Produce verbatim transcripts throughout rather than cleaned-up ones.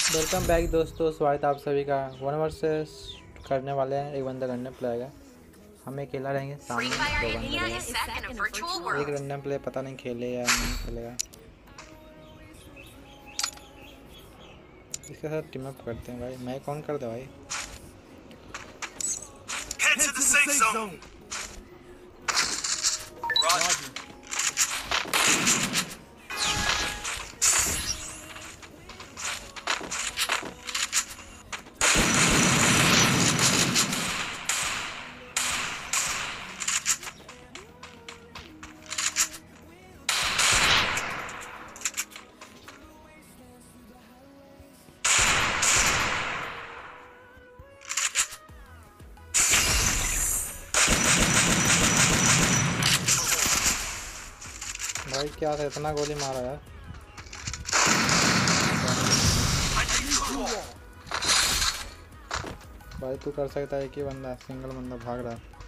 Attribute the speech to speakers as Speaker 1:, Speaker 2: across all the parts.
Speaker 1: Welcome back दोस्तों, स्वागत है आप सभी का। वन वर्सेस करने वाले हैं, एक बंदा रैंडम प्ले आएगा, हम अकेला रहेंगे, सामने दो बंदे रहेंगे। एक रैंडम प्ले पता नहीं खेले या नहीं खेलेगा, इसके साथ टीम अप करते हैं भाई। मैं कौन कर दे भाई।
Speaker 2: Head to the safe zone. Roger.
Speaker 1: भाई क्या था, इतना गोली मारा यार। भाई तू कर सकता है, एक ही बंदा सिंगल बंदा भाग रहा है।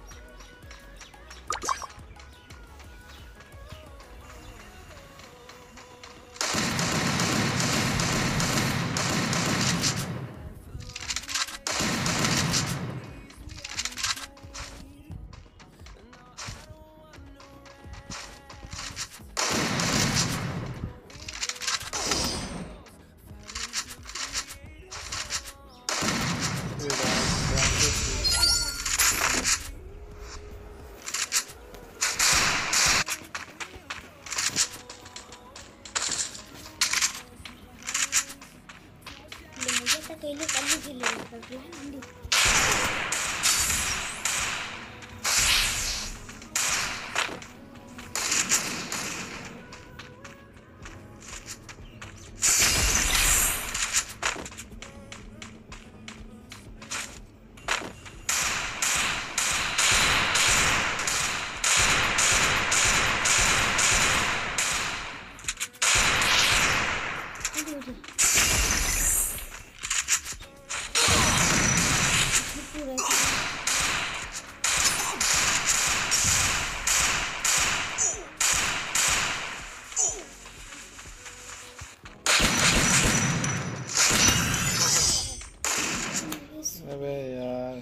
Speaker 1: अबे यार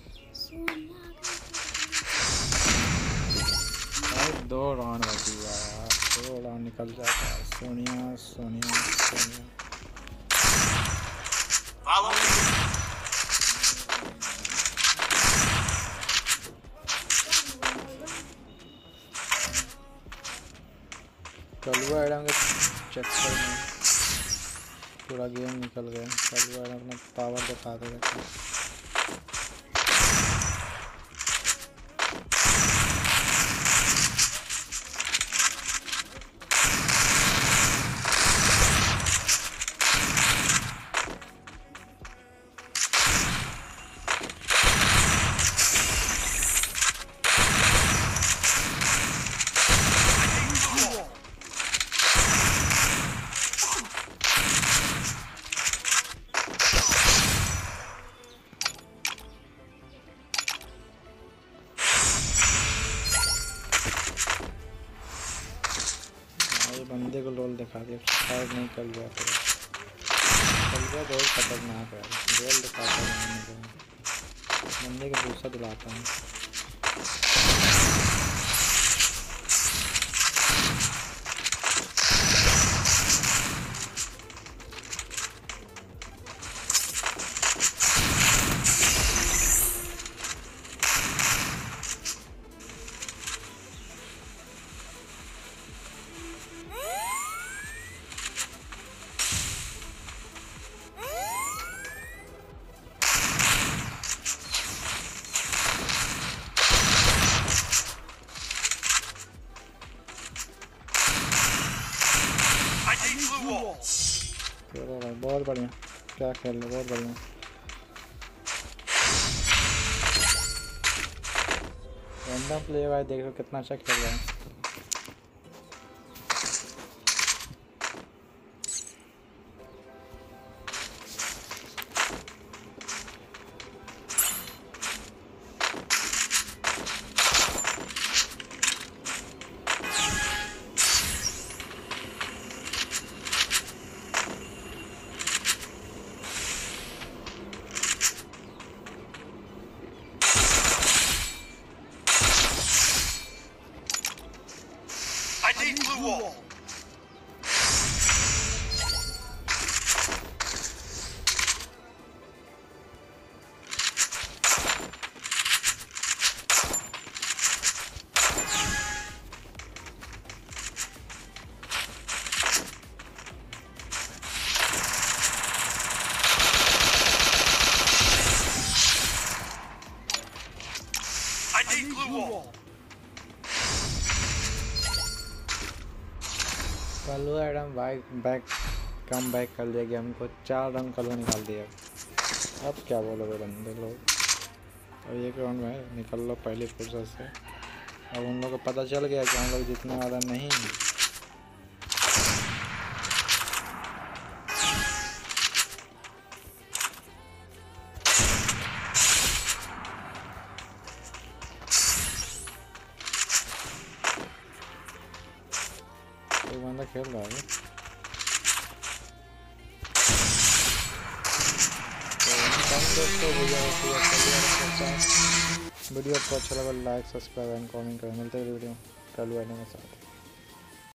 Speaker 1: भाई दो राउंड बची यार, दो राउंड निकल जाता है। Sonia Sonia Sonia
Speaker 2: Follow me.
Speaker 1: कलवा आइटम के चक्कर में पूरा गेम निकल गया। कलवा आइटम अपना पावर दिखा देगा। बंदे को लोल दिखा दिया, शायद नहीं कर गया तो चल गया। बहुत खतरनाक है, लोल दिखाता है बंदे का गुस्सा दिलाता है। चलो भाई बहुत बढ़िया, क्या खेल रहे, बहुत बढ़िया। रैंडम प्ले भाई देखो कितना अच्छा खेल रहा है। भाई बैक कम बैक कर लिया गया हमको, चार रन कल निकाल दिया। अब क्या बोलोगे बंदे लोग। और एक राउंड में निकल लो पहली फुर्सत से। अब उन लोगों को पता चल गया कि हम लोग जीतने वाला नहीं है। कोई बंदा खेल रहा है। दोस्तों वीडियो आपको अच्छा लगा लाइक सब्सक्राइब एंड कमेंट करें। मिलते हैं वीडियो कल वाले के साथ।